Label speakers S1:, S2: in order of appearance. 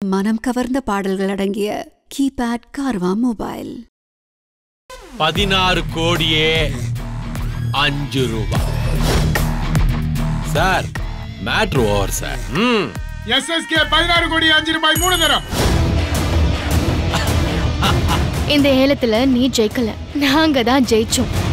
S1: மனம் கவர்ந்த பாடல்கள் அடங்கிய கீபேட் கார்வா மொபைல்
S2: 16 கோடியே 5 ரூபாய். Sir matter over sir.
S3: SSK 16 கோடி 5 ரூபாய் 3 தரம்.
S4: இந்த ஏலத்துல நீ ஜெயிக்கல, நாங்க தான் ஜெயிச்சோம்.